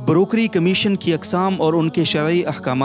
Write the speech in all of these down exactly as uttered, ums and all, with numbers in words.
بروکری commission کی اقسام اور ان کے شرعی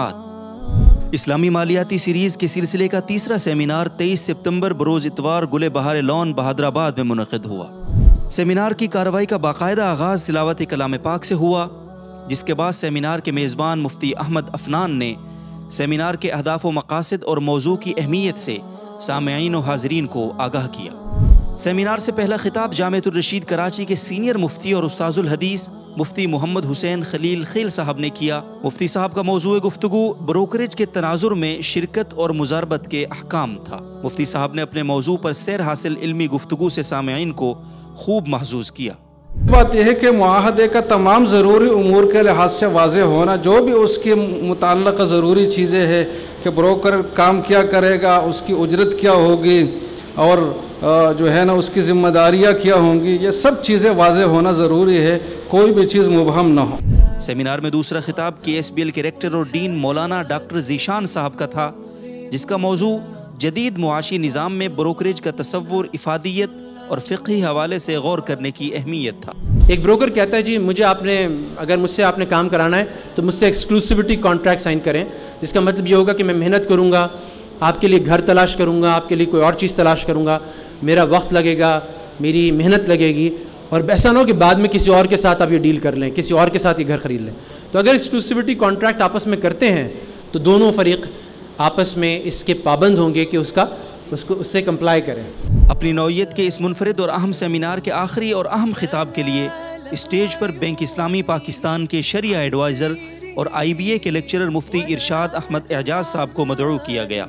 احکامات۔ اسلامی مالیاتی سیریز کے سلسلے کا تیسرا سیمینار تیئیس ستمبر بروز اتوار گل بہار لون بہادر آباد میں منعقد ہوا۔ سیمینار کی کارروائی کا باقاعدہ آغاز تلاوت کلام پاک سے ہوا، جس کے بعد سیمینار کے میزبان مفتی احمد عفنان نے سیمینار کے اہداف و مقاصد اور موضوع کی اہمیت سے سامعین و حاضرین کو آگاہ کیا۔ سیمینار سے پہلا خطاب جامعۃ الرشید کراچی کے سینئر مفتی اور استاذ الحدیث مفتی محمد حسین خلیل خیل صاحب نے کیا۔ مفتی صاحب کا موضوع گفتگو بروکریج کے تناظر میں شرکت اور مزاربت کے احکام تھا۔ مفتی صاحب نے اپنے موضوع پر سیر حاصل علمی گفتگو سے سامعین کو خوب محظوظ کیا۔ بات یہ ہے کہ معاہدے کا تمام ضروری امور کے لحاظ سے واضح ہونا، جو بھی اس کے متعلقہ ضروری چیزیں ہیں کہ بروکر کام کیا کرے گا، اس کی اجرت کیا ہوگی اور جو ہے نا اس کی ذمہ داریاں کیا ہوں گی، یہ سب چیزیں واضح ہونا ضروری ہے، کوئی بھی چیز مبہم نہ ہو۔ سیمینار میں دوسرا خطاب کے ایس بی ایل کے ریکٹر اور ڈین مولانا ڈاکٹر ذیشان صاحب کا تھا، جس کا موضوع جدید معاشی نظام میں بروکریج کا تصور، افادیت اور فقہی حوالے سے غور کرنے کی اہمیت تھا۔ ایک بروکر کہتا ہے جی مجھے آپ نے اگر مجھ سے آپ نے کام کرانا ہے تو مجھ سے ایکسکلوسیوٹی کانٹریکٹ سائن کریں، جس کا مطلب یہ ہوگا کہ میں محنت کروں گا، آپ کے لیے گھر تلاش کروں گا، آپ کے لیے کوئی اور چیز تلاش کروں گا، میرا وقت لگے گا، میری محنت لگے گی، اور ایسا نہ ہو کہ بعد میں کسی اور کے ساتھ آپ یہ ڈیل کر لیں، کسی اور کے ساتھ یہ گھر خرید لیں۔ تو اگر ایکسکلوسیوٹی کانٹریکٹ آپس میں کرتے ہیں تو دونوں فریق آپس میں اس کے پابند ہوں گے کہ اس کا اس کو اس سے کمپلائی کریں۔ اپنی نوعیت کے اس منفرد اور اہم سیمینار کے آخری اور اہم خطاب کے لیے اسٹیج پر بینک اسلامی پاکستان کے شرعیہ ایڈوائزر اور آئی بی اے کے لیکچرر مفتی ارشاد احمد اعجاز صاحب کو مدعو کیا گیا،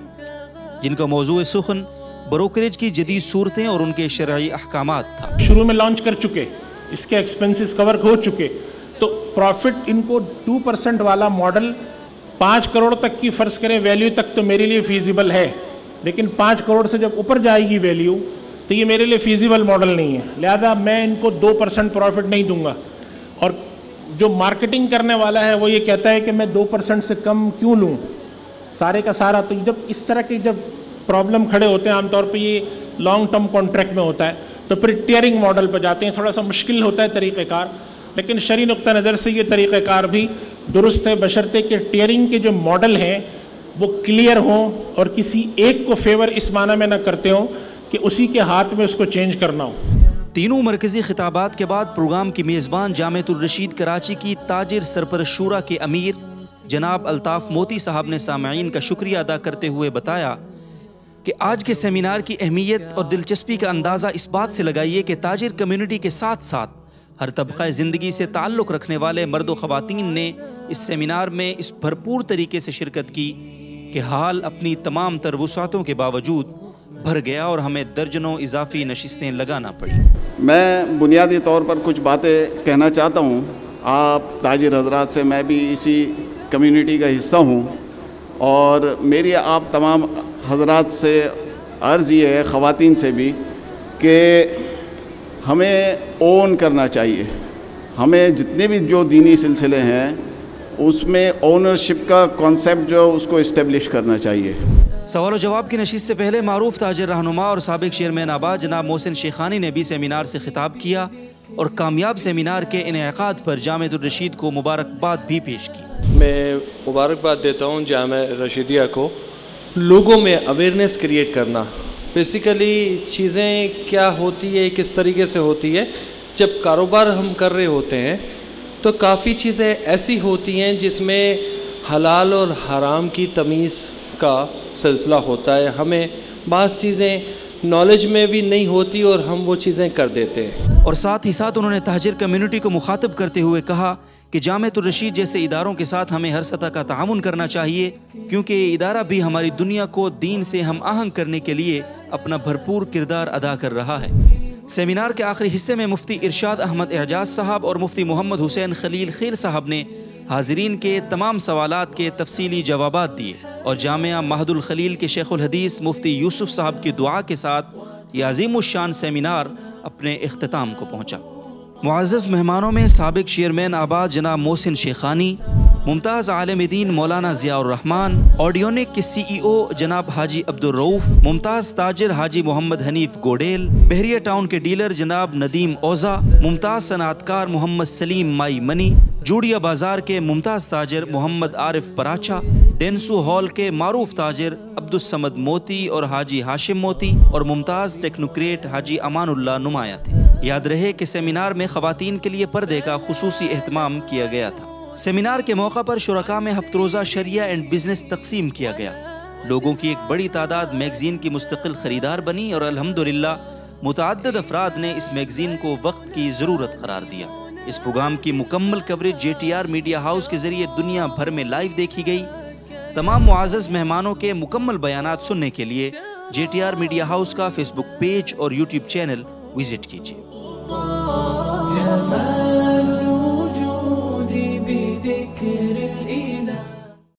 جن کا موضوع سخن بروکریج کی جدید صورتیں اور ان کے شرعی احکامات تھا۔ شروع میں لانچ کر چکے، اس کے ایکسپنسز کور ہو چکے، تو پروفٹ ان کو ٹو پرسنٹ والا ماڈل پانچ کروڑ تک کی فرض کریں ویلیو تک تو میرے لیے فیزیبل ہے، لیکن پانچ کروڑ سے جب اوپر جائے گی ویلیو تو یہ میرے لیے فیزیبل ماڈل نہیں ہے، لہذا میں ان کو دو پرسنٹ پروفٹ نہیں دوں گا۔ اور جو مارکیٹنگ کرنے والا ہے وہ یہ کہتا ہے کہ میں دو پرسنٹ سے کم کیوں لوں سارے کا سارا۔ تو جب اس طرح کے جب پرابلم کھڑے ہوتے ہیں، عام طور پہ یہ لانگ ٹرم کانٹریکٹ میں ہوتا ہے، تو پھر ٹیئرنگ ماڈل پہ جاتے ہیں، تھوڑا سا مشکل ہوتا ہے طریقہ کار، لیکن شرعی نقطہ نظر سے یہ طریقہ کار بھی درست ہے، بشرطے کہ ٹیئرنگ کے جو ماڈل ہیں وہ کلیئر ہوں اور کسی ایک کو فیور اس معنی میں نہ کرتے ہوں کہ اسی کے ہاتھ میں اس کو چینج کرنا ہو۔ تینوں مرکزی خطابات کے بعد پروگرام کی میزبان جامعۃ الرشید کراچی کی تاجر سرپرست شورا کے امیر جناب الطاف موتی صاحب نے سامعین کا شکریہ ادا کرتے ہوئے بتایا کہ آج کے سیمینار کی اہمیت اور دلچسپی کا اندازہ اس بات سے لگائیے کہ تاجر کمیونٹی کے ساتھ ساتھ ہر طبقہ زندگی سے تعلق رکھنے والے مرد و خواتین نے اس سیمینار میں اس بھرپور طریقے سے شرکت کی کہ حال اپنی تمام تر وسعتوں کے باوجود بھر گیا اور ہمیں درجنوں اضافی نشستیں لگانا پڑی۔ میں بنیادی طور پر کچھ باتیں کہنا چاہتا ہوں آپ تاجر حضرات سے، میں بھی اسی کمیونٹی کا حصہ ہوں، اور میری آپ تمام حضرات سے عرض یہ ہے، خواتین سے بھی، کہ ہمیں اون کرنا چاہیے۔ ہمیں جتنے بھی جو دینی سلسلے ہیں اس میں اونرشپ کا کانسیپٹ جو اس کو اسٹیبلش کرنا چاہیے۔ سوال و جواب کی نشست سے پہلے معروف تاجر رہنما اور سابق چیئرمین آباد جناب محسن شیخانی نے بھی سیمینار سے خطاب کیا اور کامیاب سیمینار کے انعقاد پر جامعۃ الرشید کو مبارکباد بھی پیش کی۔ میں مبارکباد دیتا ہوں جامعہ رشیدیہ کو۔ لوگوں میں اویئرنیس کریٹ کرنا، بیسیکلی چیزیں کیا ہوتی ہے، کس طریقے سے ہوتی ہے۔ جب کاروبار ہم کر رہے ہوتے ہیں تو کافی چیزیں ایسی ہوتی ہیں جس میں حلال اور حرام کی تمیز کا سلسلہ ہوتا ہے، ہمیں بعض چیزیں نالج میں بھی نہیں ہوتی اور ہم وہ چیزیں کر دیتے ہیں۔ اور ساتھ ہی ساتھ انہوں نے تاجر کمیونٹی کو مخاطب کرتے ہوئے کہا کہ جامعۃ الرشید جیسے اداروں کے ساتھ ہمیں ہر سطح کا تعاون کرنا چاہیے، کیونکہ یہ ادارہ بھی ہماری دنیا کو دین سے ہم آہنگ کرنے کے لیے اپنا بھرپور کردار ادا کر رہا ہے۔ سیمینار کے آخری حصے میں مفتی ارشاد احمد اعجاز صاحب اور مفتی محمد حسین خلیل خیل صاحب نے حاضرین کے تمام سوالات کے تفصیلی جوابات دیے، اور جامعہ مہد الخلیل کے شیخ الحدیث مفتی یوسف صاحب کی دعا کے ساتھ یہ عظیم الشان سیمینار اپنے اختتام کو پہنچا۔ معزز مہمانوں میں سابق چیئرمین آباد جناب محسن شیخانی، ممتاز عالم دین مولانا ضیاء الرحمان، آڈیونک کے سی ای او جناب حاجی عبدالرؤوف، ممتاز تاجر حاجی محمد حنیف گوڈیل، بحریہ ٹاؤن کے ڈیلر جناب ندیم اوزا، ممتاز صنعت کار محمد سلیم مائی منی، جوڑیا بازار کے ممتاز تاجر محمد عارف پراچا، ڈینسو ہال کے معروف تاجر عبدالصمد موتی اور حاجی ہاشم موتی، اور ممتاز ٹیکنوکریٹ حاجی امان اللہ نمایاں تھے۔ یاد رہے کہ سیمینار میں خواتین کے لیے پردے کا خصوصی اہتمام کیا گیا تھا۔ سیمینار کے موقع پر شرکاء میں ہفت روزہ شریعہ اینڈ بزنس تقسیم کیا گیا۔ لوگوں کی ایک بڑی تعداد میگزین کی مستقل خریدار بنی اور الحمدللہ متعدد افراد نے اس میگزین کو وقت کی ضرورت قرار دیا۔ اس پروگرام کی مکمل coverage J T R media house کے ذریعے دنیا بھر میں لائیو دیکھی گئی۔ تمام معزز مہمانوں کے مکمل بیانات سننے کے لیے J T R media house کا فیس بک پیج اور یوٹیوب چینل وزٹ کیجیے۔